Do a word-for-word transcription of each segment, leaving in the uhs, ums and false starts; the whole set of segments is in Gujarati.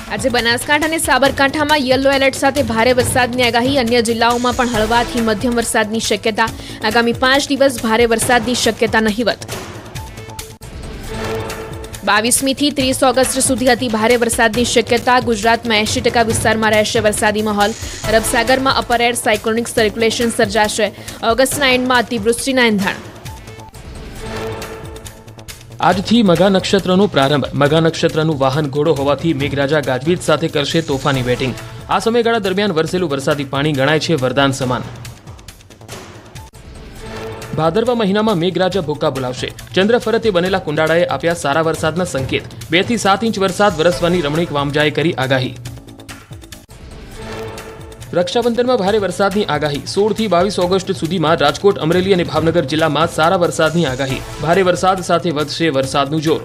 આજે બનાસકાંઠા અને સાબરકાંઠામાં યલો એલર્ટ સાથે ભારે વરસાદની આગાહી। અન્ય જિલ્લાઓમાં પણ હળવાથી મધ્યમ વરસાદની શક્યતા। આગામી પાંચ દિવસ ભારે વરસાદની શક્યતા નહિવત। બાવીસમી થી ત્રીસ ઓગસ્ટ સુધી અતિ ભારે વરસાદની શક્યતા। ગુજરાતમાં એંશી ટકા વિસ્તારમાં રહેશે વરસાદી માહોલ। અરબ સાગરમાં અપર એર સાયક્લોનિક સર્ક્યુલેશન સર્જાશે। ઓગસ્ટના એન્ડમાં અતિવૃષ્ટિના એંધાણ। આજથી મઘા નક્ષત્રનો પ્રારંભ। મઘા નક્ષત્રનું વાહન ઘોડો હોવાથી મેઘરાજા ગાજવીજ સાથે કરશે તોફાની બેટિંગ। આ સમયગાળા દરમિયાન વરસેલું વરસાદી પાણી ગણાય છે વરદાન સમાન। ભાદરવા મહિનામાં મેઘરાજા ભૂક્કા બોલાવશે। ચંદ્ર ફરતે બનેલા કુંડાળાએ આપ્યા સારા વરસાદના સંકેત। બે થી સાત ઇંચ વરસાદ વરસવાની રમણીક વામજાએ કરી આગાહી। રક્ષાબંધનમાં ભારે વરસાદની આગાહી। સોળ થી બાવીસ ઓગસ્ટ સુધીમાં રાજકોટ, અમરેલી અને ભાવનગર જિલ્લામાં સારા વરસાદની આગાહી। ભારે વરસાદ સાથે વધશે વરસાદનું જોર।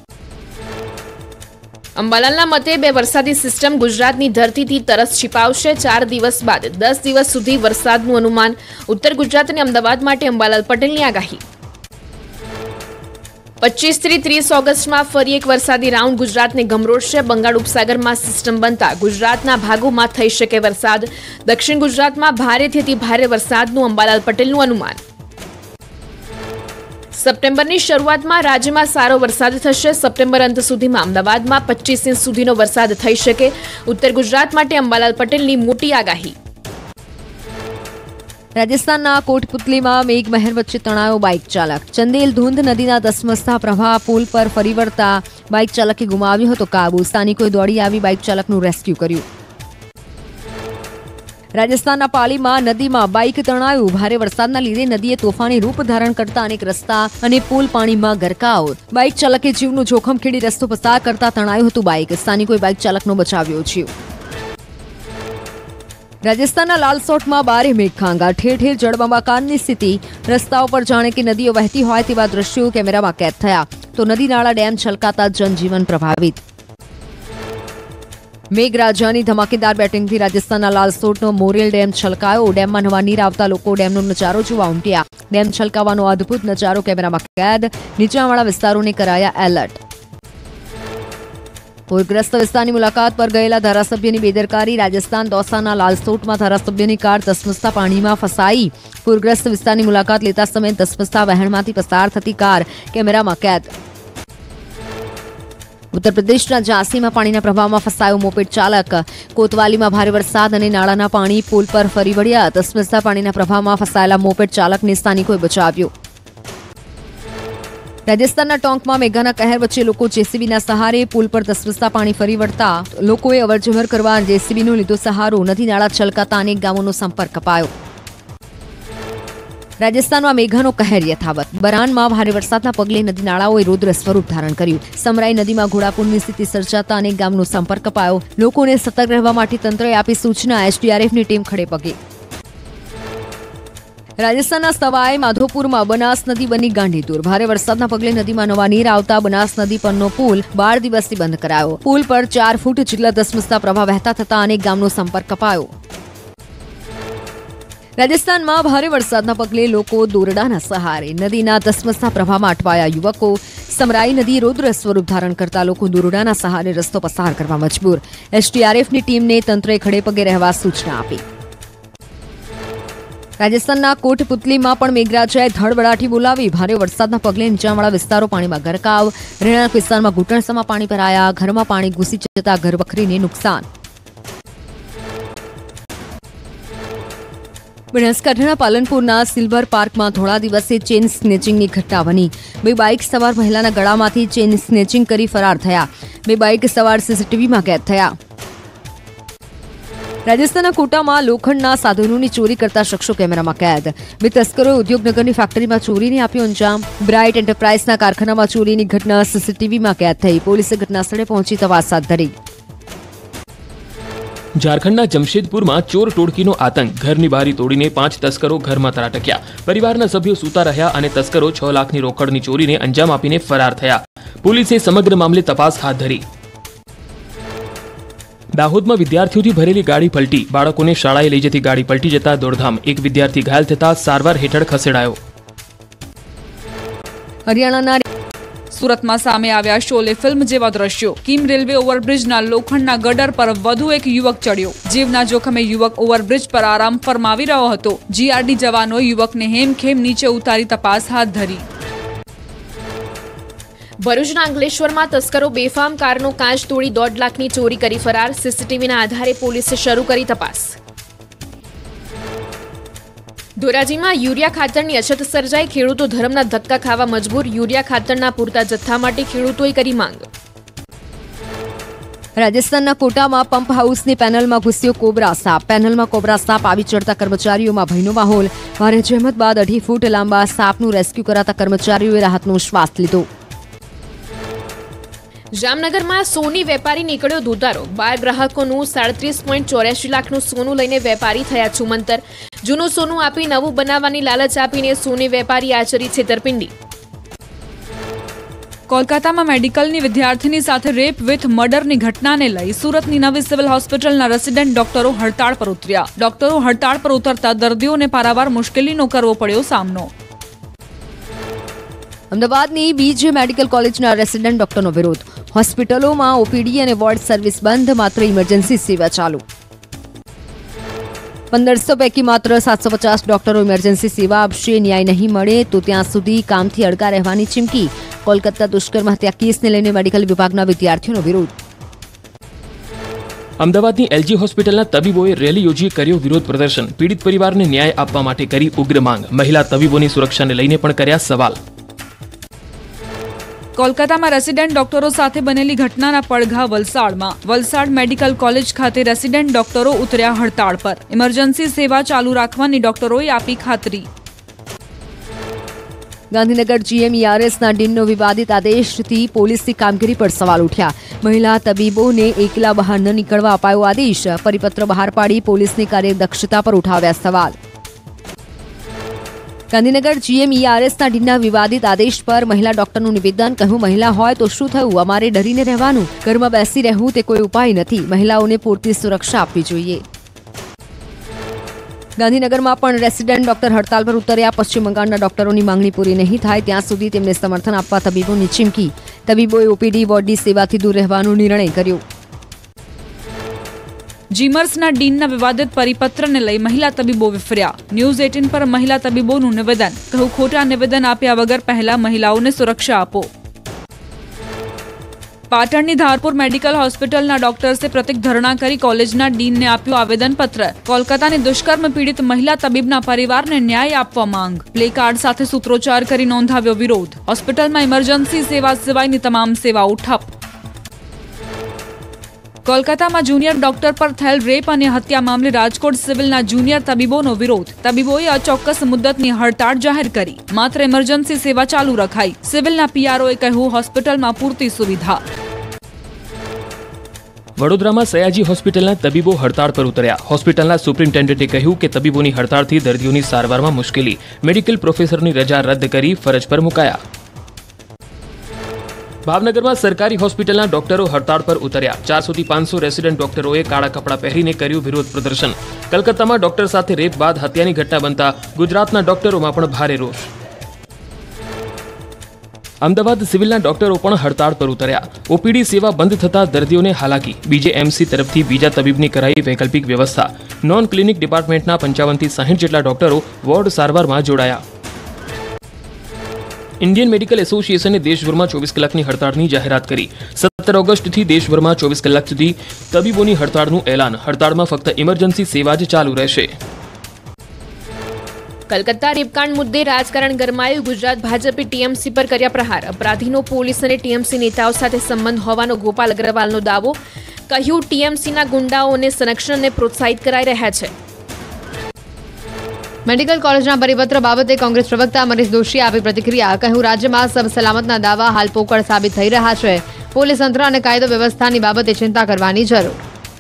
અંબાલાલના મતે બે વરસાદી સિસ્ટમ ગુજરાતની ધરતીથી તરસ छिपावશે। ચાર દિવસ બાદ દસ દિવસ સુધી વરસાદનું અનુમાન। ઉત્તર ગુજરાત અને અમદાવાદ માટે અંબાલાલ પટેલની આગાહી। પચીસ થી ત્રીસ ઓગસ્ટમાં ફરી એક વરસાદી રાઉન્ડ ગુજરાતને ગમરોડશે। બંગાળ ઉપસાગરમાં સિસ્ટમ બનતા ગુજરાતના ભાગોમાં થઈ શકે વરસાદ। દક્ષિણ ગુજરાતમાં ભારેથી અતિ ભારે વરસાદનું અંબાલાલ પટેલનું અનુમાન। સપ્ટેમ્બરની શરૂઆતમાં રાજ્યમાં સારો વરસાદ થશે। સપ્ટેમ્બર અંત સુધીમાં અમદાવાદમાં પચીસ ઇંચ સુધીનો વરસાદ થઈ શકે। ઉત્તર ગુજરાત માટે અંબાલાલ પટેલની મોટી આગાહી। રાજસ્થાનના કોટપુતલીમાં મેઘમહેર વચ્ચે તણાયો બાઇક ચાલક। ચંદેલ ધુંધ નદીના ધસમસતા પ્રવાહ પુલ પર ફરી વળતા બાઇક ચાલકે ગુમાવ્યો હતો કાબુ। સ્થાનિકોએ દોડી આવી બાઇક ચાલકનું રેસ્ક્યુ કર્યું। રાજસ્થાનના પાલીમાં નદીમાં બાઇક તણાયું। ભારે વરસાદના લીધે નદીએ તોફાની રૂપ ધારણ કરતા અનેક રસ્તા અને પુલ પાણીમાં ગરકાવ। બાઇક ચાલકે જીવનું જોખમ ખેડી રસ્તો પસાર કરતા તણાયું હતું બાઇક। સ્થાનિકોએ બાઇક ચાલકનો બચાવ્યો છે। રાજસ્થાનના લાલસોટમાં બારે મેઘખાંગા। ઠેર ઠેર જળબંબાકારની સ્થિતિ। રસ્તાઓ પર જાણે કે નદીઓ વહેતી હોય તેવા દ્રશ્યો કેમેરામાં કેદ થયા તો નદી નાળા ડેમ છલકાતા જનજીવન પ્રભાવિત। મેઘરાજાની ધમાકેદાર બેટિંગથી રાજસ્થાનના લાલસોટનો મોરેલ ડેમ છલકાયો। ડેમમાં નવા નીર આવતા લોકો ડેમનો નજારો જોવા ઉમટ્યા। ડેમ છલકાવાનો અદ્ભુત નજારો કેમેરામાં કેદ। નીચાણવાળા વિસ્તારોને કરાયા એલર્ટ। પૂરગ્રસ્ત વિસ્તારની મુલાકાત પર ગયેલા ધારાસભ્યની બેદરકારી। રાજસ્થાન દોસાના લાલસોટમાં ધારાસભ્યની કાર ધસમસતા પાણીમાં ફસાઈ। પૂરગ્રસ્ત વિસ્તારની મુલાકાત લેતા સમયે ધસમસતા વહેણમાંથી પસાર થતી કાર કેમેરામાં કેદ। ઉત્તર પ્રદેશના ઝાંસીમાં પાણીના પ્રવાહમાં ફસાયો મોપેડ ચાલક। કોતવાલીમાં ભારે વરસાદ અને નાળાના પાણી પુલ પર ફરી વળ્યા। ધસમસતા પાણીના પ્રવાહમાં ફસાયેલા મોપેડ ચાલકને સ્થાનિકોએ બચાવ્યો। રાજસ્થાનના ટોંકમાં મેઘાના કહેર વચ્ચે લોકો જેસીબીના સહારે પુલ પર ધસમસતા પાણી ફરી વળતા લોકોએ અવરજવર કરવા જેસીબીનો લીધો સહારો। નદી નાળા છલકાતા અનેક ગામોનો સંપર્ક કપાયો। રાજસ્થાનમાં મેઘાનો કહેર યથાવત। બરાનમાં ભારે વરસાદના પગલે નદી નાળાઓએ રૌદ્ર સ્વરૂપ ધારણ કર્યું। સમરાઈ નદીમાં ઘોડાપૂરની સ્થિતિ સર્જાતા અનેક ગામનો સંપર્ક કપાયો। લોકોને સતર્ક રહેવા માટે તંત્રએ આપી સૂચના। એસડીઆરએફની ટીમ ખડે પગે। રાજસ્થાનના સવાઈ માધોપુરમાં બનાસ નદી બની ગાંડીતુર। ભારે વરસાદના પગલે નદીમાં નવા નીર આવતા બનાસ નદી પરનો પુલ બાર દિવસથી બંધ કરાયો। પુલ પર ચાર ફૂટ જેટલા ધસમસતા પ્રવાહ વહેતા થતા અનેક ગામનો સંપર્ક કપાયો। રાજસ્થાનમાં ભારે વરસાદના પગલે લોકો દોરડાના સહારે નદીના ધસમસતા પ્રવાહમાં અટવાયા યુવકો। સમરાઈ નદી રૌદ્ર સ્વરૂપ ધારણ કરતા લોકો દોરડાના સહારે રસ્તો પસાર કરવા મજબૂર। એસડીઆરએફની ટીમને તંત્રએ ખડે પગે રહેવા સૂચના આપી। રાજસ્થાનના કોટપુતલીમાં પણ મેઘરાજાએ ધડબડાટી બોલાવી। ભારે વરસાદના પગલે નીચાણવાળા વિસ્તારો પાણીમાં ગરકાવ। રહેણાંક વિસ્તારમાં ઘૂંટણસમાં પાણી ભરાયા। ઘરમાં પાણી ઘૂસી જતા ઘરવખરીને નુકસાન। બનાસકાંઠાના પાલનપુરના સિલ્વર પાર્કમાં થોડા દિવસે ચેઇન સ્નેચિંગની ઘટના બની। બે બાઇક સવાર મહિલાના ગળામાંથી ચેઇન સ્નેચિંગ કરી ફરાર થયા। બે બાઇક સવાર સીસીટીવીમાં કેદ થયા। રાજસ્થાનના કોટામાં લોખંડના સાધનોની ચોરી કરતા શખ્સો કેમેરામાં કેદ। બે તસ્કરોએ ઉદ્યોગનગરની ફેક્ટરીમાં ચોરીને આપ્યો અંજામ। બ્રાઇટ એન્ટરપ્રાઇઝના કારખાનામાં ચોરીની ઘટના સીસીટીવીમાં કેદ થઈ। પોલીસે ઘટનાસ્થળે પહોંચી તપાસ હાથ ધરી। ઝારખંડના જમશેદપુરમાં ચોર ટોળકીનો આતંક। ઘરની બારી તોડીને પાંચ તસ્કરો ઘરમાં ત્રાટક્યા। પરિવારના સભ્યો સૂતા રહ્યા અને તસ્કરો છ લાખની રોકડની ચોરીને અંજામ આપીને ફરાર થયા। પોલીસે સમગ્ર મામલે તપાસ હાથ ધરી। દાહોદમાં વિદ્યાર્થીઓથી ભરેલી ગાડી પલટી। બાળકોને શાળાએ લઈ જતી ગાડી પલટી જતા દોડધામ। એક વિદ્યાર્થી ઘાયલ થતા સારવાર હેઠળ ખસેડાયો। હરિયાણાના સુરતમાં સામે આવ્યા શોલે ફિલ્મ જેવા દ્રશ્યો। કિમ રેલવે ઓવરબ્રિજના લોખંડના ગટર પર વધુ એક યુવક ચડ્યો। જીવના જોખમે યુવક ઓવરબ્રિજ પર આરામ ફરમાવી રહ્યો હતો। જીઆરડી જવાનોએ યુવકને હેમખેમ નીચે ઉતારી તપાસ હાથ ધરી। ભરૂચના અંકલેશ્વરમાં તસ્કરો બેફામ કારનો કાચ તોડી દોઢ લાખની ચોરી કરી ફરાર। સીસીટીવીના આધારે પોલીસે શરૂ કરી તપાસ। ધોરાજીમાં યુરિયા ખાતરની અછત સર્જાઈ, ખેડૂતો ધરમના ધક્કા ખાવા મજબૂર। યુરિયા ખાતરના પૂરતા જથ્થા માટે ખેડૂતોએ કરી માંગ। રાજસ્થાનના કોટામાં પંપ હાઉસની પેનલમાં ઘૂસ્યો કોબરા સાપ। પેનલમાં કોબરા સાપ આવી ચડતા કર્મચારીઓમાં ભયનો માહોલ। ભારે જહેમત બાદ અઢી ફૂટ લાંબા સાપનું રેસ્ક્યુ કરાતા કર્મચારીઓએ રાહતનો શ્વાસ લીધો। જામનગરમાં સોની વેપારી નીકળ્યો ધોધારો। બાર ગ્રાહકોનું સાડત્રીસ પોઈન્ટ ચોર્યાસી લાખનું સોનું લઈને વેપારી થયા છુમંતર। જૂનું સોનું આપી નવું બનાવવાની લાલચ આપીને સોની વેપારી આચરી છેતરપિંડી। કોલકાતામાં મેડિકલની વિદ્યાર્થીની સાથે રેપ વિથ મર્ડરની ઘટનાને લઈ સુરતની નવી સિવિલ હોસ્પિટલના રેસિડેન્ટ ડોક્ટરો હડતાળ પર ઉતર્યા। ડોક્ટરો હડતાળ પર ઉતરતા દર્દીઓને પારાવાર મુશ્કેલીનો કરવો પડ્યો સામનો। અમદાવાદની બીજે મેડિકલ કોલેજના રેસિડેન્ટ ડોક્ટરનો વિરોધ। હોસ્પિટલોમાં ઓપીડી અને વોર્ડ સર્વિસ બંધ, માત્ર ઇમરજન્સી સેવા ચાલુ। પંદરસો પૈકી માત્ર સાતસો પચાસ ડોક્ટરો ઇમરજન્સી સેવા આપશે। ન્યાય નહીં મળે તો ત્યાં સુધી કામથી અડગા રહેવાની ચીમકી। કોલકાતા દુષ્કર્મ હત્યા કેસને લઈને મેડિકલ વિભાગના વિદ્યાર્થીઓનો વિરોધ। અમદાવાદની એલજી હોસ્પિટલના તબીબોએ રેલી યોજી કર્યો વિરોધ પ્રદર્શન। પીડિત પરિવારને ન્યાય આપવા માટે કરી ઉગ્ર માંગ। મહિલા તબીબોની સુરક્ષાને લઈને પણ કર્યા સવાલ। કોલકાતામાં રેસિડેન્ટ ડોક્ટરો સાથે બનેલી ઘટનાના પડઘા વલસાડમાં। વલસાડ મેડિકલ કોલેજ ખાતે રેસિડેન્ટ ડોક્ટરો ઉતર્યા હડતાળ પર। ઇમરજન્સી સેવા ચાલુ રાખવાની ડોક્ટરોએ આપી ખાતરી। ગાંધીનગર જીએમઈઆરએસના ડીનનો વિવાદિત આદેશથી પોલીસની કામગીરી પર સવાલ ઉઠ્યા। મહિલા તબીબોને એકલા બહાર ન નીકળવા અપાયો આદેશ। પરિપત્ર બહાર પાડી પોલીસની કાર્યદક્ષતા પર ઉઠાવ્યા સવાલ। ગાંધીનગર જીએમઈઆરએસના ડીનના વિવાદિત આદેશ પર મહિલા ડોક્ટરનું નિવેદન। કહ્યું, મહિલા હોય તો શું થયું, અમારે ડરીને રહેવાનું, ઘરમાં બેસી રહેવું તે કોઈ ઉપાય નથી। મહિલાઓને પૂરતી સુરક્ષા આપવી જોઈએ। ગાંધીનગરમાં પણ રેસિડેન્ટ ડોક્ટર હડતાલ પર ઉતર્યા। પશ્ચિમ બંગાળના ડોક્ટરોની માંગણી પૂરી નહીં થાય ત્યાં સુધી તેમને સમર્થન આપવા તબીબોની ચીમકી। તબીબોએ ઓપીડી વોર્ડની સેવાથી દૂર રહેવાનો નિર્ણય કર્યો। જીમર્સના ડીનના વિવાદિત પરિપત્રને લઈ મહિલા તબીબો વિફર્યા। ન્યૂઝ એટીન પર મહિલા તબીબોનું નિવેદન। કહ્યું, ખોટા નિવેદન આપ્યા વગર પહેલા મહિલાઓને સુરક્ષા આપો। પાટણની ધારપુર મેડિકલ હોસ્પિટલના ડોક્ટર્સે પ્રતિક ધરણા કરી કોલેજના ડીનને આપ્યું આવેદનપત્ર। કોલકાતાની દુષ્કર્મ પીડિત મહિલા તબીબના પરિવારને ન્યાય આપવા માંગ। પ્લે કાર્ડ સાથે સૂત્રોચ્ચાર કરી નોંધાવ્યો વિરોધ। હોસ્પિટલમાં ઇમરજન્સી સેવા સિવાયની તમામ સેવાઓ ઠપ। કોલકાતામાં જુનિયર ડોક્ટર પર થયેલ રેપ અને હત્યા મામલે રાજકોટ સિવિલના જુનિયર તબીબોનો વિરોધ। તબીબોએ અચોક્કસ મુદ્દતની હડતાળ જાહેર કરી। માત્ર ઇમરજન્સી સેવા ચાલુ રખાઈ। સિવિલના પીઆરઓએ કહ્યું, હોસ્પિટલમાં પૂરતી સુવિધા। વડોદરામાં સયાજી હોસ્પિટલના તબીબો હડતાળ પર ઉતર્યા। હોસ્પિટલના સુપ્રિન્ટેન્ડન્ટે કહ્યું કે તબીબોની હડતાળથી દર્દીઓની સારવારમાં મુશ્કેલી। મેડિકલ પ્રોફેસરની રજા રદ કરી ફરજ પર મુકાયા। ભાવનગરમાં સરકારી હોસ્પિટલના ડોક્ટરો હડતાળ પર ઉતર્યા। ચારસોથી પાંચસો રેસિડેન્ટ ડોક્ટરોએ કાળા કપડાં પહેરીને કર્યું વિરોધ પ્રદર્શન। કલકત્તામાં ડોક્ટર સાથે રેપ બાદ હત્યાની ઘટના બનતા ગુજરાતના ડોક્ટરોમાં પણ ભારે રોષ। અમદાવાદ સિવિલના ડોક્ટરો પણ હડતાળ પર ઉતર્યા। ઓપીડી સેવા બંધ થતા દર્દીઓને હાલાકી। બીજેએમસી તરફથી બીજા તબીબની કરાઈ વૈકલ્પિક વ્યવસ્થા। નોન ક્લિનિક ડિપાર્ટમેન્ટના પંચાવનથી સાહીઠ જેટલા ડોક્ટરો વોર્ડ સારવારમાં જોડાયા। ઇન્ડિયન મેડિકલ એસોસિએશને દેશભરમાં ચોવીસ કલાકની હડતાળની જાહેરાત કરી। સત્તર ઓગસ્ટથી દેશભરમાં ચોવીસ કલાક સુધી તબીબોની હડતાળનું એલાન। હડતાળમાં ફક્ત ઇમરજન્સી સેવા જ ચાલુ રહેશે। કલકત્તા રેપકાંડ મુદ્દે રાજકારણ ગરમાયું। ગુજરાત ભાજપે ટીએમસી પર કર્યા પ્રહાર। અપરાધીનો પોલીસ અને ટીએમસી નેતાઓ સાથે સંબંધ હોવાનો ગોપાલ અગ્રવાલનો દાવો। કહ્યું, ટીએમસીના ગુંડાઓને સંરક્ષણને પ્રોત્સાહિત કરાઈ રહ્યા છે। મેડિકલ કોલેજના પરિપત્ર બાબતે કોંગ્રેસ પ્રવક્તા મનીષ દોશીએ આપી પ્રતિક્રિયા। કહ્યું, રાજ્યમાં સબ સલામતના દાવા હાલ પોકળ સાબિત થઈ રહ્યા છે। પોલીસ તંત્ર અને કાયદો વ્યવસ્થાની બાબતે ચિંતા કરવાની જરૂર।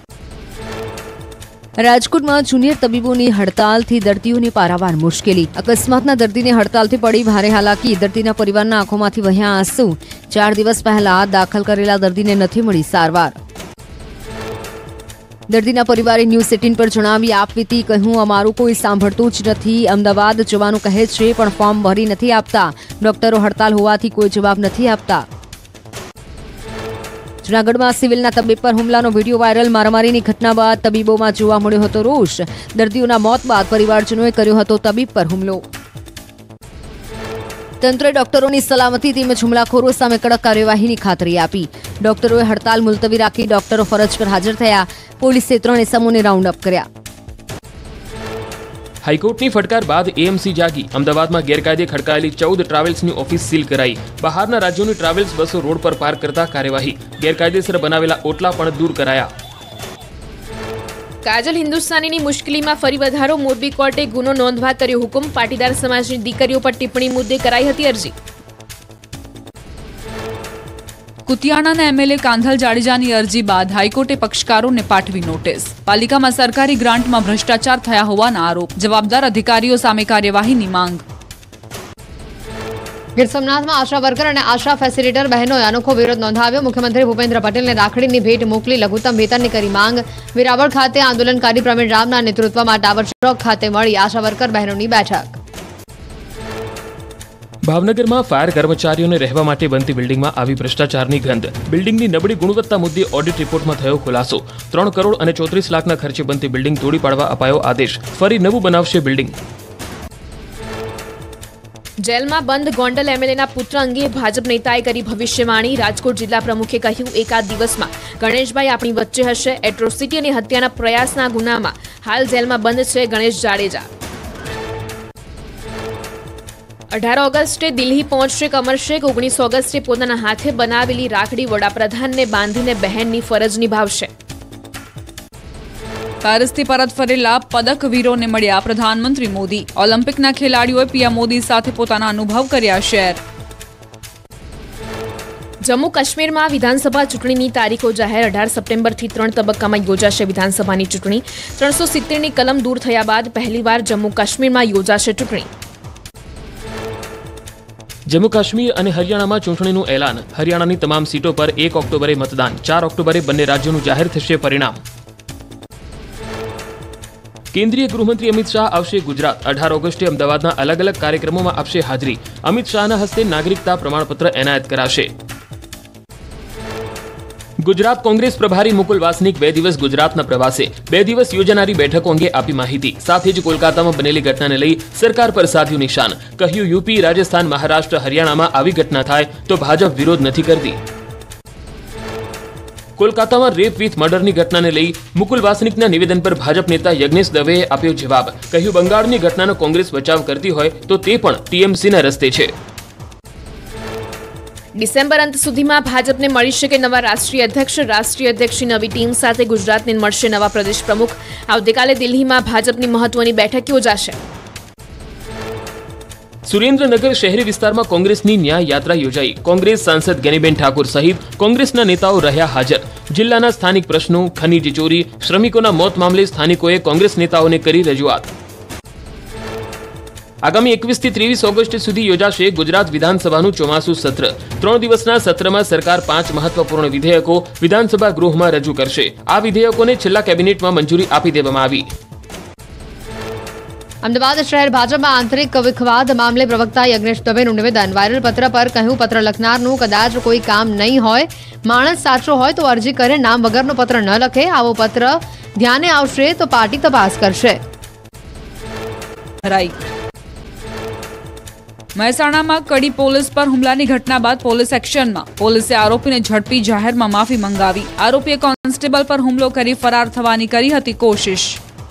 રાજકોટમાં જુનિયર તબીબોની હડતાલથી દર્દીઓને પારાવાર મુશ્કેલી। અકસ્માતના દર્દીને હડતાલથી પડી ભારે હાલાકી। દર્દીના પરિવારના આંખોમાંથી વહ્યા આંસુ। ચાર દિવસ પહેલા દાખલ કરેલા દર્દીને નથી મળી સારવાર। દર્દીના પરિવારે ન્યૂઝ એટીન પર જણાવી આપવીતી કહ્યું, અમારું કોઈ સાંભળતું જ નથી. અમદાવાદ જવાનું કહે છે પણ ફોર્મ ભરી નથી આપતા. ડોક્ટરો હડતાલ હોવાથી કોઈ જવાબ નથી આપતા. જૂનાગઢમાં સિવિલના તબીબ પર હુમલાનો વિડીયો વાયરલ. મારામારીની ઘટના બાદ તબીબોમાં જોવા મળ્યો હતો રોષ. દર્દીઓના મોત બાદ પરિવારજનોએ કર્યો હતો તબીબ પર હુમલો. તંત્રે ડોક્ટરોની સલામતી તેમજ હુમલાખોરો સામે કડક કાર્યવાહીની ખાતરી આપી. ડોક્ટરોએ હડતાલ મુલતવી રાખી. ડોક્ટરો ફરજ પર હાજર થયા. પોલીસે ત્રણ ઇસમોને રાઉન્ડ અપ કર્યા. હાઈકોર્ટની ફટકાર બાદ એએમસી જાગી. અમદાવાદમાં ગેરકાયદે ખડકાયેલી ચૌદ ટ્રાવેલ્સની ઓફિસ સીલ કરાઈ. બહારના રાજ્યોની ટ્રાવેલ્સ બસો રોડ પર પાર્ક કરતા કાર્યવાહી. ગેરકાયદેસર બનાવેલા ઓટલા પણ દૂર કરાયા. કાજલ હિન્દુસ્તાનીની મુશ્કેલીમાં ફરી વધારો. મોરબી કોર્ટે ગુનો નોંધવા કર્યો હુકમ. પાટીદાર સમાજની દીકરીઓ પર ટિપ્પણી મુદ્દે કરાઈ હતી અરજી. કુતિયાણાના એમએલએ કાંધલ જાડેજાની અરજી બાદ હાઈકોર્ટે પક્ષકારોને પાઠવી નોટિસ. પાલિકામાં સરકારી ગ્રાન્ટમાં ભ્રષ્ટાચાર થયા હોવાના આરોપ. જવાબદાર અધિકારીઓ સામે કાર્યવાહીની માંગ. ગીર સોમનાથમાં આશા વર્કર અને આશા ફેસિલિટર બહેનોએ અનોખો વિરોધ નોંધાવ્યો. મુખ્યમંત્રી ભૂપેન્દ્ર પટેલને રાખડીની ભેટ મોકલી લઘુત્તમ વેતનની કરી માંગ. વેરાવળ ખાતે આંદોલનકારી પ્રવીણ રામના નેતૃત્વમાં ટાવર ચોક ખાતે મળી આશા વર્કર બહેનોની બેઠક. ભાવનગરમાં ફાયર કર્મચારીઓને રહેવા માટે બનતી બિલ્ડિંગમાં આવી ભ્રષ્ટાચારની ગંધ. બિલ્ડિંગની નબળી ગુણવત્તા મુદ્દે ઓડિટ રિપોર્ટમાં થયો ખુલાસો. ત્રણ કરોડ અને ચોત્રીસ લાખના ખર્ચે બનતી બિલ્ડિંગ તોડી પાડવા અપાયો આદેશ. ફરી નવું બનાવશે બિલ્ડિંગ. જેલમાં બંધ ગોંડલ એમએલએના પુત્ર અંગે ભાજપ નેતાએ કરી ભવિષ્યવાણી. રાજકોટ જિલ્લા પ્રમુખે કહ્યું, એકાદ દિવસમાં ગણેશભાઈ આપણી વચ્ચે હશે. એટ્રોસિટી અને હત્યાના પ્રયાસના ગુનામાં હાલ જેલમાં બંધ છે ગણેશ જાડેજા. અઢાર ઓગસ્ટે દિલ્હી પહોંચશે કમર શેખ. ઓગણીસ ઓગસ્ટે પોતાના હાથે બનાવેલી રાખડી વડાપ્રધાનને બાંધીને બહેનની ફરજ નિભાવશે. પેરિસથી પરત ફરેલા પદક વીરોને મળ્યા પ્રધાનમંત્રી મોદી. ઓલિમ્પિકના ખેલાડીઓએ પીએમ મોદી સાથે પોતાના અનુભવ કર્યા શેર. જમ્મુ કાશ્મીરમાં વિધાનસભા ચૂંટણીની તારીખો જાહેર. અઢાર સપ્ટેમ્બરથી ત્રણ તબક્કામાં યોજાશે વિધાનસભાની ચૂંટણી. ત્રણસો સિત્તેરની કલમ દૂર થયા બાદ પહેલીવાર જમ્મુ કાશ્મીરમાં યોજાશે ચૂંટણી. જમ્મુ કાશ્મીર અને હરિયાણામાં ચૂંટણીનું એલાન. હરિયાણાની તમામ સીટો પર એક ઓક્ટોબરે મતદાન. ચાર ઓક્ટોબરે બંને રાજ્યોનું જાહેર થશે પરિણામ. કેન્દ્રીય ગૃહમંત્રી અમિત શાહ આવશે ગુજરાત. અઢાર ઓગસ્ટે અમદાવાદના અલગ અલગ કાર્યક્રમોમાં આપશે હાજરી. અમિત શાહના હસ્તે નાગરિકતા પ્રમાણપત્ર એનાયત કરાશે. ગુજરાત કોંગ્રેસ પ્રભારી મુકુલ વાસનિક બે દિવસ ગુજરાતના પ્રવાસે. બે દિવસ યોજાનારી બેઠકો અંગે આપી માહિતી. સાથે જ કોલકાતામાં બનેલી ઘટનાને લઈ સરકાર પર સાધ્યું નિશાન. કહ્યું, યુપી, રાજસ્થાન, મહારાષ્ટ્ર, હરિયાણામાં આવી ઘટના થાય તો ભાજપ વિરોધ નથી કરતી. કોલકાતામાં રેપ વિથ મર્ડરની ઘટનાને લઈ મુકુલ વાસનિકના નિવેદન પર ભાજપ નેતા યજ્ઞેશ દવેએ આપ્યો જવાબ. કહ્યું, બંગાળની ઘટનાનો કોંગ્રેસ બચાવ કરતી હોય તો તે પણ ટીએમસીના રસ્તે છે. ડિસેમ્બર અંત સુધીમાં ભાજપને મળી શકે નવા રાષ્ટ્રીય અધ્યક્ષ. રાષ્ટ્રીય અધ્યક્ષની નવી ટીમ સાથે ગુજરાતને મળશે નવા પ્રદેશ પ્રમુખ. આવતીકાલે દિલ્હીમાં ભાજપની મહત્વની બેઠક યોજાશે. સુરેન્દ્રનગર શહેરી વિસ્તારમાં કોંગ્રેસની ન્યાય યાત્રા યોજાઈ. કોંગ્રેસ સાંસદ ગેનીબેન ઠાકોર સહિત કોંગ્રેસના નેતાઓ રહ્યા હાજર. જિલ્લાના સ્થાનિક પ્રશ્નો, ખનીજ ચોરી, શ્રમિકોના મોત મામલે સ્થાનિકોએ કોંગ્રેસ નેતાઓને કરી રજૂઆત. આગામી એકવીસ થી ત્રેવીસ ઓગસ્ટ સુધી યોજાશે ગુજરાત વિધાનસભાનું ચોમાસું સત્ર. ત્રણ દિવસના સત્રમાં સરકાર પાંચ મહત્વપૂર્ણ વિધેયકો વિધાનસભા ગૃહમાં રજૂ કરશે. આ વિધેયકોને છેલ્લા કેબિનેટમાં મંજૂરી આપી દેવામાં આવી. અમદાવાદ શહેર ભાજપમાં આંતરિક વિખવાદ મામલે પ્રવક્તા યજ્ઞેશ દવેનું નિવેદન. વાયરલ પત્ર પર કહ્યું, પત્ર લખનારનું કદાચ કોઈ કામ નહીં હોય. માણસ સાચો હોય તો અરજી કરે, નામ વગરનો પત્ર ન લખે. આવો પત્ર ધ્યાને આવશે તો પાર્ટી તપાસ કરશે. મહેસાણામાં કડી પોલીસ પર હુમલાની ઘટના બાદ પોલીસ એક્શનમાં. પોલીસે આરોપીને ઝડપી જાહેરમાં માફી મંગાવી. આરોપીએ કોન્સ્ટેબલ પર હુમલો કરી ફરાર થવાની કરી હતી કોશિશ.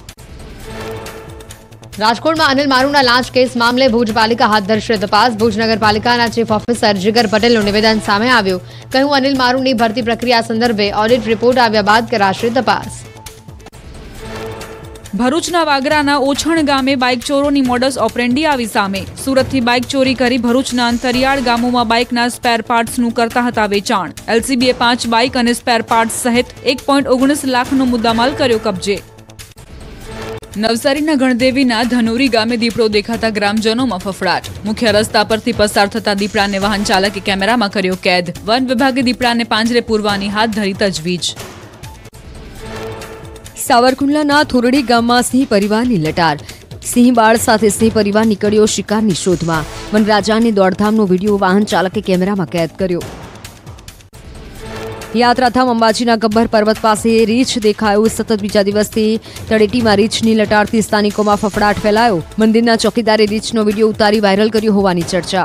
રાજકોટમાં અનિલ મારુના લાંચ કેસ મામલે ભુજ પાલિકા હાથ ધરશે તપાસ. ભુજ નગરપાલિકાના ચીફ ઓફિસર જીગર પટેલનું નિવેદન સામે આવ્યું. કહ્યું, અનિલ મારુની ભરતી પ્રક્રિયા સંદર્ભે ઓડિટ રિપોર્ટ આવ્યા બાદ કરાશે તપાસ. ભરૂચના વાગરાના ઓછણ ગામે બાઇક ચોરોની મોડસ ઓપરેન્ડી આવી સામે. સુરતથી બાઇક ચોરી કરી ભરૂચના અંતરિયાળ ગામોમાં બાઇકના સ્પેર પાર્ટ્સનું કરતા હતા વેચાણ. એલસીબીએ પાંચ બાઇક અને સ્પેર પાર્ટ્સ સહિત એક પોઈન્ટ ઓગણીસ લાખનો મુદ્દામાલ કર્યો કબજે. નવસારીના ગણદેવીના ધનોરી ગામે દીપડો દેખાતા ગ્રામજનોમાં ફફડાટ. મુખ્ય રસ્તા પરથી પસાર થતા દીપડાને વાહન ચાલકે કેમેરામાં કર્યો કેદ. વન વિભાગે દીપડાને પાંજરે પૂરવાની હાથ ધરી તજવીજ. સાવરકુંડલાના થોરડી ગામમાં સિંહ પરિવારની લટાર. સિંહ બાળ સાથે સિંહ પરિવાર નીકળ્યો શિકારની શોધમાં. વનરાજાની દોડધામનો વિડીયો વાહન ચાલકે કેમેરામાં કેદ કર્યો. યાત્રાધામ અંબાજીના ગબ્બર પર્વત પાસે રીંછ દેખાયો. સતત બીજા દિવસથી તળેટીમાં રીંછની લટારથી સ્થાનિકોમાં ફફડાટ ફેલાયો. મંદિરના ચોકીદારે રીંછનો વિડીયો ઉતારી વાયરલ કર્યો હોવાની ચર્ચા.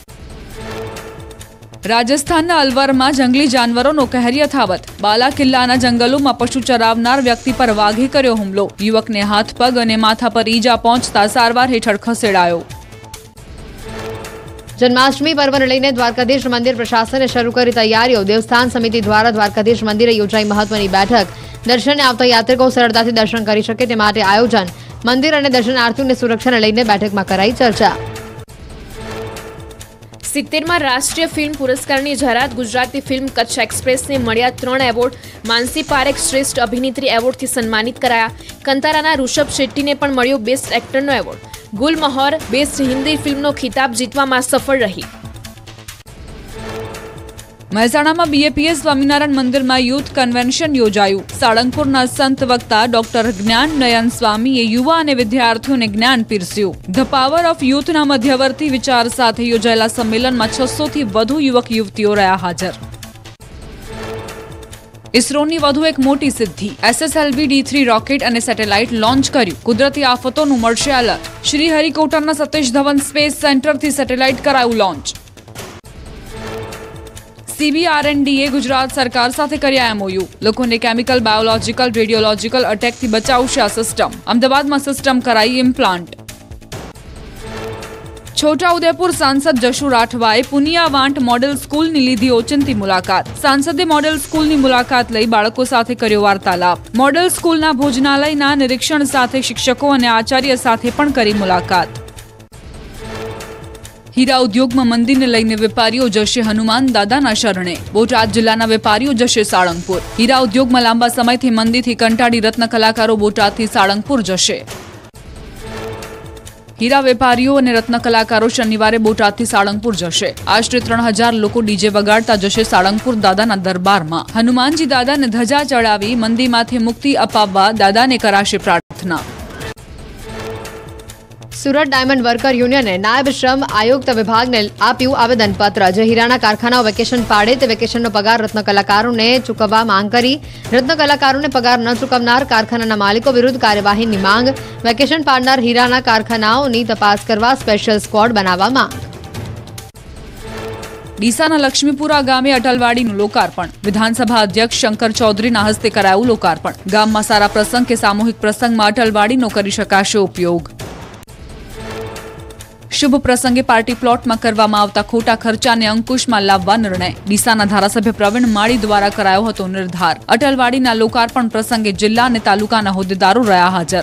રાજસ્થાનના અલવરમાં જંગલી જાનવરોનો કહેર યથાવત. બાલા કિલ્લાના જંગલોમાં પશુ ચરાવનાર વ્યક્તિ પર વાઘે કર્યો હુમલો. યુવકને હાથ પગ અને માથા પર ઈજા પહોંચતા સારવાર હેઠળ ખસેડાયો. જન્માષ્ટમી પર્વને લઈને દ્વારકાધીશ મંદિર પ્રશાસને શરૂ કરી તૈયારીઓ. દેવસ્થાન સમિતિ દ્વારા દ્વારકાધીશ મંદિરે યોજાઈ મહત્વની બેઠક. દર્શને આવતા યાત્રિકો સરળતાથી દર્શન કરી શકે તે માટે આયોજન. મંદિર અને દર્શનાર્થીઓની સુરક્ષાને લઈને બેઠકમાં કરાઈ ચર્ચા. સિત્તેરમાં રાષ્ટ્રીય ફિલ્મ પુરસ્કારની જાહેરાત. ગુજરાતી ફિલ્મ કચ્છ એક્સપ્રેસને મળ્યા ત્રણ એવોર્ડ. માનસી પારેખ શ્રેષ્ઠ અભિનેત્રી એવોર્ડથી સન્માનિત કરાયા. કંતારાના ઋષભ શેટ્ટીને પણ મળ્યો બેસ્ટ એક્ટરનો એવોર્ડ. ગુલ મહોર બેસ્ટ હિન્દી ફિલ્મનો ખિતાબ જીતવામાં સફળ રહી. મહેસાણામાં બીએપીએસ સ્વામિનારાયણ મંદિરમાં યુથ કન્વેન્શન યોજાયું. સાળંગપુરના સંત વક્તા ડોક્ટર જ્ઞાન નયન સ્વામીએ યુવા અને વિદ્યાર્થીઓને જ્ઞાન પીરસ્યું. ધ પાવર ઓફ યુથના મધ્યવર્તી વિચાર સાથે યોજાયેલા સંમેલનમાં છસો થી વધુ યુવક યુવતીઓ રહ્યા હાજર. ઇસરોની વધુ એક મોટી સિદ્ધિ. એસએસએલવી ડી થ્રી રોકેટ અને સેટેલાઇટ લોન્ચ કર્યું. કુદરતી આફતોનું મળશે એલર્ટ. શ્રી હરિકોટાના સતીશ ધવન સ્પેસ સેન્ટરથી સેટેલાઇટ કરાયું લોન્ચ. સીબીઆરએનડીએ ગુજરાત સરકાર સાથે કર્યા એમઓયુ. લોકોને કેમિકલ, બાયોલોજીકલ, રેડિયોલોજીકલ અટેકથી બચાવશે આ સિસ્ટમ. અમદાવાદમાં સિસ્ટમ કરાઈ ઇમ્પ્લાન્ટ. છોટાઉદેપુર સાંસદ જશુ રાઠવાએ પુનિયાવાંટ મોડેલ સ્કૂલની લીધી ઓચિંતી મુલાકાત. સાંસદે મોડેલ સ્કૂલની મુલાકાત લઈ બાળકો સાથે કર્યો વાર્તાલાપ. મોડેલ સ્કૂલના ભોજનાલયના નિરીક્ષણ સાથે શિક્ષકો અને આચાર્ય સાથે પણ કરી મુલાકાત. હીરા ઉદ્યોગમાં મંદીને લઈને વેપારીઓ જશે હનુમાન દાદાના શરણે. બોટાદ જિલ્લાના વેપારીઓ જશે સાળંગપુર. હીરા ઉદ્યોગમાં લાંબા સમયથી મંદીથી કંટાળી રત્ન કલાકારો બોટાદથી સાળંગપુર જશે. હીરા વેપારીઓ અને રત્ન કલાકારો શનિવારે બોટાદથી સાળંગપુર જશે. આશરે ત્રણ હજાર લોકો ડીજે વગાડતા જશે સાળંગપુર દાદાના દરબારમાં. હનુમાનજી દાદાને ધજા ચડાવી મંદીમાંથી મુક્તિ અપાવવા દાદાને કરાશે પ્રાર્થના. સુરત ડાયમંડ વર્કર યુનિયને નાયબ શ્રમ આયુક્ત વિભાગને આપ્યું આવેદનપત્ર. જે હીરાના કારખાનાઓ વેકેશન પાડે તે વેકેશનનો પગાર રત્ન કલાકારોને ચૂકવવા માંગ કરી. રત્ન કલાકારોને પગાર ન ચૂકવનાર કારખાનાના માલિકો વિરુદ્ધ કાર્યવાહીની માંગ. વેકેશન પાડનાર હીરાના કારખાનાઓની તપાસ કરવા સ્પેશિયલ સ્ક્વોડ બનાવવા માંગ. ડીસાના લક્ષ્મીપુરા ગામે અટલવાડીનું લોકાર્પણ. વિધાનસભા અધ્યક્ષ શંકર ચૌધરીના હસ્તે કરાયું લોકાર્પણ. ગામમાં સારા પ્રસંગ કે સામૂહિક પ્રસંગમાં અટલવાડીનો કરી શકાશે ઉપયોગ. શુભ પ્રસંગે પાર્ટી પ્લોટમાં કરવામાં આવતા ખોટા ખર્ચાને અંકુશમાં લાવવા નિર્ણય. ડીસાના ધારાસભ્ય પ્રવીણ માળી દ્વારા કરાયો હતો નિર્ધાર. અટલવાડીના લોકાર્પણ પ્રસંગે જિલ્લા અને તાલુકાના હોદ્દેદારો રહ્યા હાજર.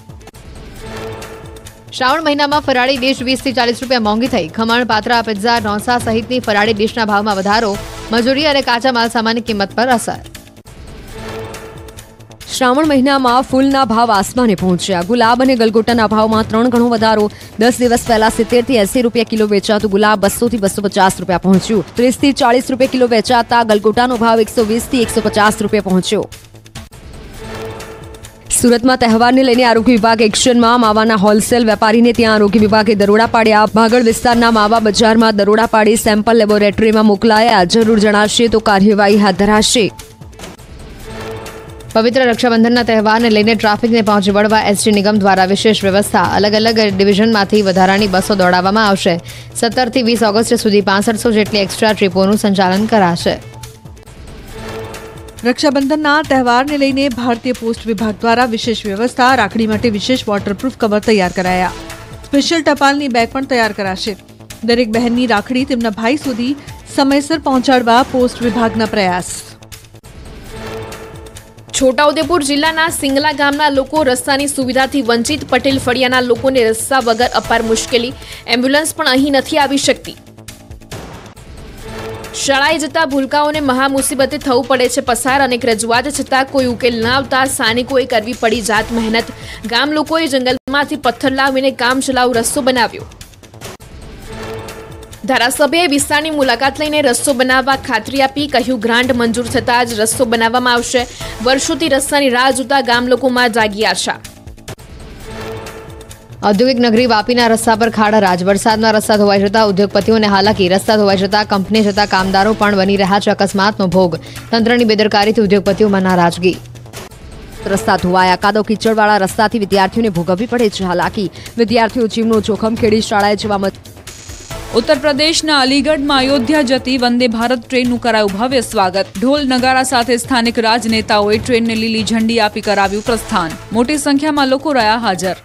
શ્રાવણ મહિનામાં ફરાળી ડીશ વીસ થી ચાલીસ રૂપિયા મોંઘી થઈ. ખમણ, પાત્રા, પિઝા, ઢોસા સહિતની ફરાળી ડીશના ભાવમાં વધારો. મજૂરી અને કાચા માલ સામાનની કિંમત પર અસર. શ્રાવણ મહિનામાં ફૂલના ભાવ આસમાને પહોંચ્યા. ગુલાબ અને ગલગોટાના ભાવમાં ત્રણ ગણો વધારો. દસ દિવસ પહેલા સિત્તેર થી એસી રૂપિયા કિલો વેચાતું ગુલાબ બસો થી બસો પચાસ રૂપિયા પહોંચ્યું. ત્રીસ થી ચાલીસ રૂપિયા કિલો વેચાતા ગલગોટાનો ભાવ એકસો વીસ થી એકસો પચાસ રૂપિયા પહોંચ્યો. સુરતમાં તહેવારને લઈને આરોગ્ય વિભાગ એક્શનમાં. માવાના હોલસેલ વેપારીને ત્યાં આરોગ્ય વિભાગે દરોડા પાડ્યા. ભાગળ વિસ્તારના માવા બજારમાં દરોડા પાડી સેમ્પલ લેબોરેટરીમાં મોકલાયા. જરૂર જણાશે તો કાર્યવાહી હાથ ધરાશે. પવિત્ર રક્ષાબંધનના તહેવારને લઈને ટ્રાફિકને પહોંચી વળવા એસટી નિગમ દ્વારા વિશેષ વ્યવસ્થા. અલગ અલગ ડિવિઝનમાંથી વધારાની બસો દોડાવવામાં આવશે. સત્તર થી વીસ ઓગસ્ટ સુધી પાંસઠસો જેટલી એક્સ્ટ્રા ટ્રીપોનું સંચાલન કરાશે. રક્ષાબંધનના તહેવારને લઈને ભારતીય પોસ્ટ વિભાગ દ્વારા વિશેષ વ્યવસ્થા. રાખડી માટે વિશેષ વોટરપ્રૂફ કવર તૈયાર કરાયા. સ્પેશિયલ ટપાલની બેગ પણ તૈયાર કરાશે. દરેક બહેનની રાખડી તેમના ભાઈ સુધી સમયસર પહોંચાડવા પોસ્ટ વિભાગના પ્રયાસ. છોટાઉદેપુર જિલ્લાના સિંગલા ગામના લોકો રસ્તાની સુવિધાથી વંચિત. પટેલ ફળિયાના લોકોને રસ્તા વગર અપાર મુશ્કેલી. એમ્બ્યુલન્સ પણ અહીં નથી આવી શકતી. શાળાએ જતા ભૂલકાઓને મહા મુસીબતે થવું પડે છે પસાર. અનેક રજૂઆત છતાં કોઈ ઉકેલ ન આવતા સ્થાનિકોએ કરવી પડી જાત મહેનત. ગામ લોકોએ જંગલમાંથી પથ્થર લાવીને કામ ચલાવ રસ્તો બનાવ્યો. ધારાસભ્યએ વિસ્તારની મુલાકાત લઈને રસ્તો બનાવવા ખાતરી આપી. કહ્યું ગ્રાન્ટ મંજૂર થતાં જ રસ્તો બનાવવામાં આવશે. વર્ષોથી રસ્તાની રાહ જોતા ગામ લોકોમાં જાગી આશા. ઔદ્યોગિક નગરી વાપીના રસ્તા પર ખાડા રાજ. વરસાદમાં રસ્તા ધોવાઈ જતા ઉદ્યોગપતિઓને હાલાકી. રસ્તા ધોવાઈ જતા કંપની જતા કામદારો પણ બની રહ્યા છે અકસ્માતનો ભોગ. તંત્રની બેદરકારીથી ઉદ્યોગપતિઓમાં નારાજગી. રસ્તા ધોવાયા. કાદવ કીચડવાળા રસ્તાથી વિદ્યાર્થીઓને ભોગવવી પડે છે હાલાકી. વિદ્યાર્થીઓ જીવનું જોખમ ખેડી શાળાએ જવા મત. ઉત્તર પ્રદેશના અલીગઢમાં અયોધ્યા જતી વંદે ભારત ટ્રેનનું કરાયું ભવ્ય સ્વાગત. ઢોલ નગારા સાથે સ્થાનિક રાજનેતાઓએ ટ્રેનને લીલી ઝંડી આપી કરાવ્યું પ્રસ્થાન. મોટી સંખ્યામાં લોકો રહ્યા હાજર.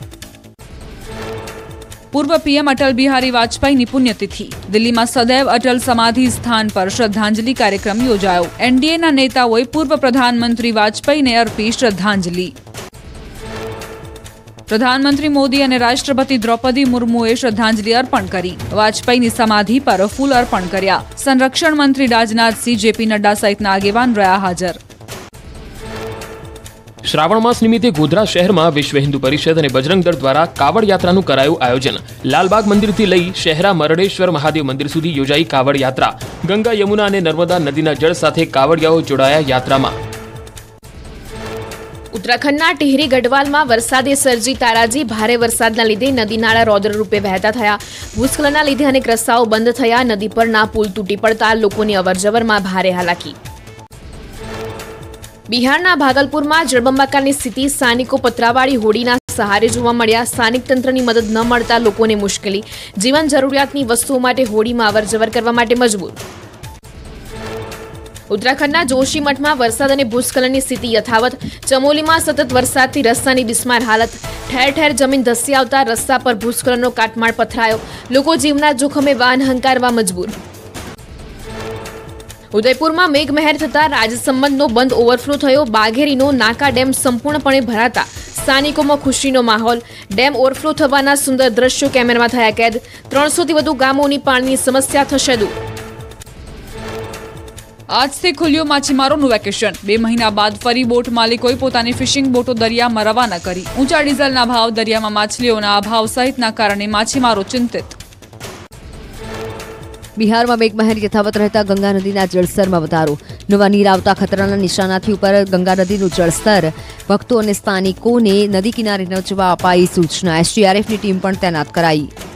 પૂર્વ પીએમ અટલ બિહારી વાજપેયીની પુણ્યતિથિ. દિલ્હીમાં સદૈવ અટલ સમાધિ સ્થાન પર શ્રદ્ધાંજલિ કાર્યક્રમ યોજાયો. એનડીએના નેતાઓએ પૂર્વ પ્રધાનમંત્રી વાજપેયીને અર્પી શ્રદ્ધાંજલિ. પ્રધાનમંત્રી મોદી અને રાષ્ટ્રપતિ દ્રૌપદી મુર્મુએ શ્રદ્ધાંજલિ અર્પણ કરી. વાજપેયીની સમાધિ પર ફૂલ અર્પણ કર્યા. સંરક્ષણ મંત્રી રાજનાથસિંહ, જેપી નડ્ડા સહિતના આગેવાન રહ્યા હાજર. શ્રાવણ માસ નિમિત્તે ગોધરા શહેરમાં વિશ્વ હિન્દુ પરિષદ અને બજરંગ દળ દ્વારા કાવડ યાત્રાનું કરાયું આયોજન. લાલબાગ મંદિરથી લઈ શહેરા મરડેશ્વર મહાદેવ મંદિર સુધી યોજાઈ કાવડ યાત્રા. ગંગા, યમુના અને નર્મદા નદીના જળ સાથે કાવડિયાઓ જોડાયા યાત્રામાં. ઉત્તરાખંડના ટિહરી ગઢવાલમાં વરસાદે સર્જી તારાજી. ભારે વરસાદના લીધે નદી નાળા રૌદ્ર રૂપે વહેતા થયા. ભૂસ્ખલનના લીધે અનેક રસ્તાઓ બંધ થયા. નદી પરના પુલ તૂટી પડતા લોકોની અવરજવરમાં ભારે હાલાકી. બિહારના ભાગલપુરમાં જળબંબાકારની સ્થિતિ. સ્થાનિકો પતરાવાળી હોડીના સહારે જોવા મળ્યા. સ્થાનિક તંત્રની મદદ ન મળતા લોકોને મુશ્કેલી. જીવન જરૂરિયાતની વસ્તુઓ માટે હોડીમાં અવરજવર કરવા માટે મજબૂર. ઉત્તરાખંડના જોશીમઠમાં વરસાદ અને ભૂસ્ખલનની સ્થિતિ યથાવત. ચમોલીમાં સતત વરસાદથી રસ્તાની બિસ્માર હાલત. ઠેર ઠેર જમીન ધસી આવતા રસ્તા પર ભૂસ્ખલનનો કાટમાળ પથરાયો. લોકો જીવના જોખમે વાહન હંકારવા મજબૂર. ઉદયપુરમાં મેઘમહેર થતા રાજસંબંધનો બંધ ઓવરફ્લો થયો. બાઘેરીનો નાકા ડેમ સંપૂર્ણપણે ભરાતા સ્થાનિકોમાં ખુશીનો માહોલ. ડેમ ઓવરફ્લો થવાના સુંદર દ્રશ્યો કેમેરામાં થયા કેદ. ત્રણસોથી વધુ ગામોની પાણીની સમસ્યા થશે દૂર. આજથી ખુલ્યું માછીમારોનું વેકેશન. બે મહિના બાદ ફરી બોટ માલિકોએ પોતાની ફિશિંગ બોટો દરિયામાં રવાના કરી. ઊંચા ડીઝલના ભાવ, દરિયામાં માછલીઓના અભાવ સહિતના કારણે માછીમારો ચિંતિત. બિહારમાં મેઘમહેર યથાવત રહેતા ગંગા નદીના જળસ્તરમાં વધારો. નવા નીર આવતા ખતરાના નિશાનાથી ઉપર ગંગા નદીનું જળસ્તર. ભક્તો અને સ્થાનિકોને નદી કિનારે ન જવા અપાઈ સૂચના. એસડીઆરએફની ટીમ પણ તૈનાત કરાઈ.